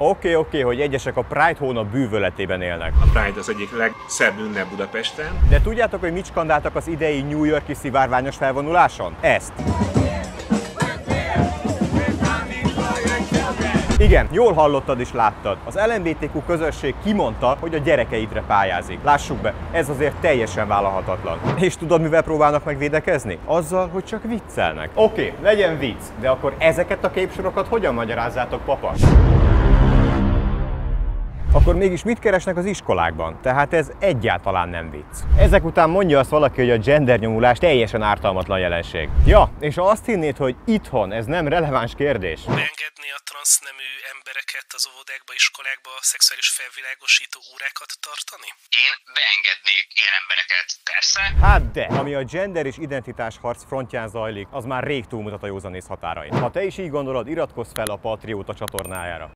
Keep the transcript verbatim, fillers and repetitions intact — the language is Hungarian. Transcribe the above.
Oké, okay, oké, okay, hogy egyesek a Pride hónap bűvöletében élnek. A Pride az egyik legszebb ünnep Budapesten. De tudjátok, hogy mit skandáltak az idei New York-i szivárványos felvonuláson? Ezt. Igen, jól hallottad és láttad. Az el em bé té kú közösség kimondta, hogy a gyerekeidre pályázik. Lássuk be, ez azért teljesen vállalhatatlan. És tudod, mivel próbálnak megvédekezni? Azzal, hogy csak viccelnek. Oké, okay, legyen vicc, de akkor ezeket a képsorokat hogyan magyarázzátok, papa? Akkor mégis mit keresnek az iskolákban? Tehát ez egyáltalán nem vicc. Ezek után mondja azt valaki, hogy a gendernyomulás teljesen ártalmatlan jelenség. Ja, és ha azt hinnéd, hogy itthon ez nem releváns kérdés. Beengedni a transznemű embereket az óvodákba, iskolákba szexuális felvilágosító órákat tartani? Én beengednék ilyen embereket, persze. Hát de, ami a gender és identitás harc frontján zajlik, az már rég túlmutat a józanész határain. Ha te is így gondolod, iratkozz fel a Patrióta csatornájára.